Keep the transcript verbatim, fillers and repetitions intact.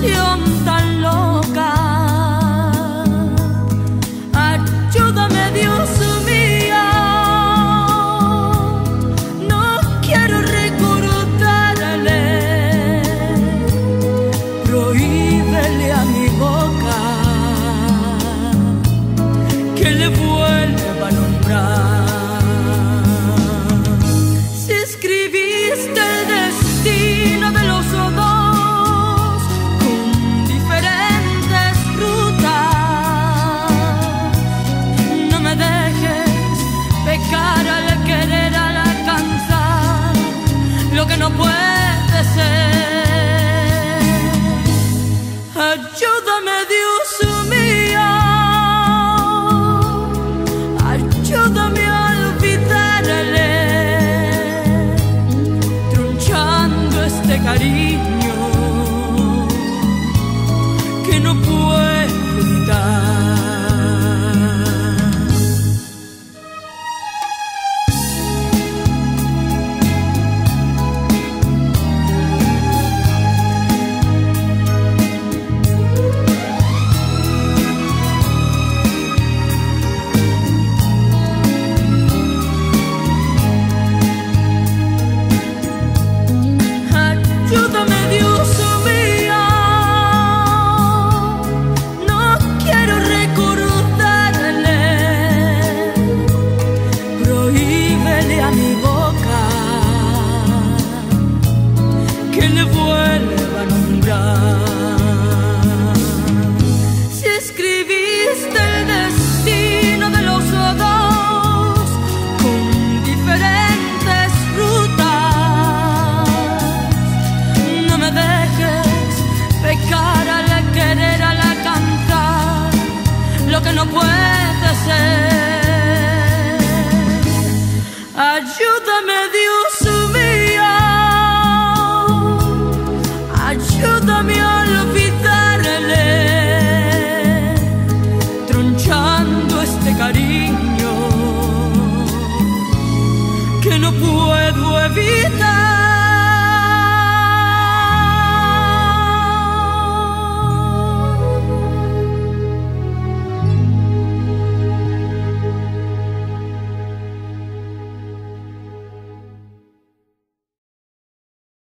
pasión tan loca. Ayúdame, Dios mío, no quiero recordarle. Prohíbele a mi boca que le vuelva a nombrar. Que no puede ser. Ayúdame, Dios mío, ayúdame a olvidarle, tronchando este cariño que no puedo evitar. Ayúdame, Dios mío, no quiero recordarle. Prohíbele a mi boca que le vuelva a nombrar. Si escribiste el destino de los dos con diferentes rutas, no me dejes pecar al querer, al alcanzar lo que no puede ser. Ayúdame, Dios mío, ayúdame a olvidarle, tronchando este cariño que no puedo evitar.